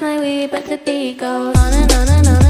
my weed, but the beat goes on and on and on.